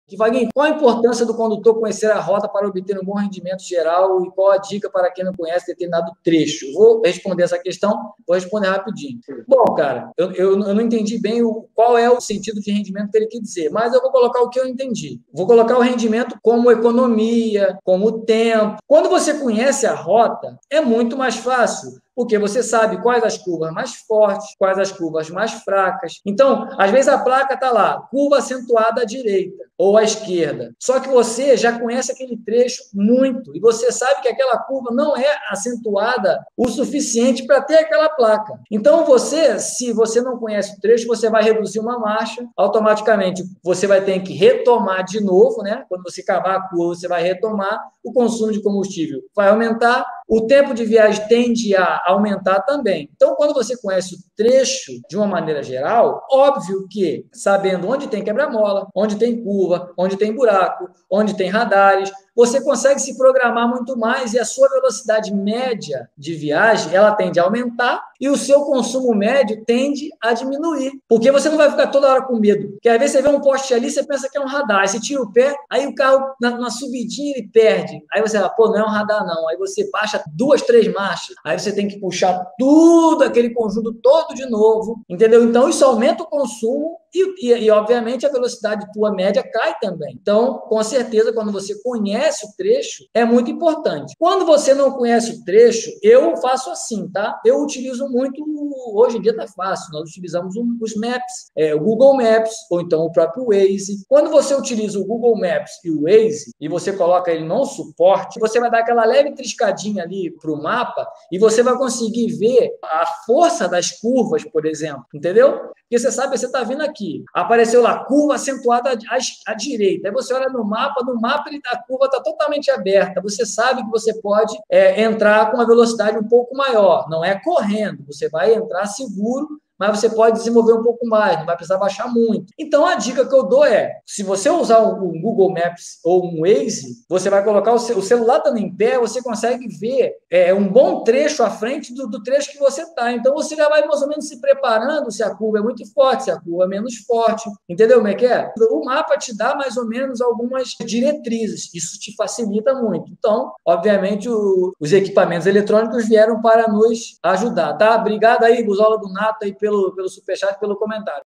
Vaguinho, qual a importância do condutor conhecer a rota para obter um bom rendimento geral e qual a dica para quem não conhece determinado trecho? Vou responder essa questão, vou responder rapidinho. Bom, cara, eu não entendi bem qual é o sentido de rendimento que ele quer dizer, mas eu vou colocar o que eu entendi. Vou colocar o rendimento como economia, como tempo. Quando você conhece a rota, é muito mais fácil, porque você sabe quais as curvas mais fortes, quais as curvas mais fracas. Então, às vezes a placa está lá, curva acentuada à direita ou à esquerda. Só que você já conhece aquele trecho muito e você sabe que aquela curva não é acentuada o suficiente para ter aquela placa. Então, se você não conhece o trecho, você vai reduzir uma marcha, automaticamente você vai ter que retomar de novo, né? Quando você acabar a curva, você vai retomar, o consumo de combustível vai aumentar, o tempo de viagem tende a aumentar também. Então, quando você conhece o trecho de uma maneira geral, óbvio que, sabendo onde tem quebra-mola, onde tem curva, onde tem buraco, onde tem radares, você consegue se programar muito mais e a sua velocidade média de viagem, ela tende a aumentar e o seu consumo médio tende a diminuir, porque você não vai ficar toda hora com medo, porque às vezes você vê um poste ali, você pensa que é um radar, aí você tira o pé, aí o carro, na subidinha, ele perde, aí você fala, pô, não é um radar não, aí você baixa 2, 3 marchas, aí você tem que puxar tudo, aquele conjunto todo de novo, entendeu? Então, isso aumenta o consumo e, obviamente, a velocidade tua média cai também. Então, com certeza, quando você conhece o trecho, é muito importante. Quando você não conhece o trecho, eu faço assim, tá? Eu utilizo muito, hoje em dia tá fácil, nós utilizamos os Maps, o Google Maps, ou então o próprio Waze. Quando você utiliza o Google Maps e o Waze, e você coloca ele no suporte, você vai dar aquela leve triscadinha ali para o mapa, e você vai conseguir ver a força das curvas, por exemplo, entendeu? Porque você sabe, você está vindo aqui, apareceu lá, curva acentuada à direita, aí você olha no mapa a curva está totalmente aberta, você sabe que você pode entrar com uma velocidade um pouco maior, não é correndo, você vai entrar seguro, mas você pode desenvolver um pouco mais, não vai precisar baixar muito. Então, a dica que eu dou é, se você usar um Google Maps ou um Waze, você vai colocar o celular estando em pé, você consegue ver um bom trecho à frente do trecho que você está. Então, você já vai mais ou menos se preparando se a curva é muito forte, se a curva é menos forte. Entendeu como é que é? O mapa te dá mais ou menos algumas diretrizes. Isso te facilita muito. Então, obviamente, os equipamentos eletrônicos vieram para nos ajudar, tá? Obrigado aí, Buzola do Nato, aí pelo superchat, pelo comentário.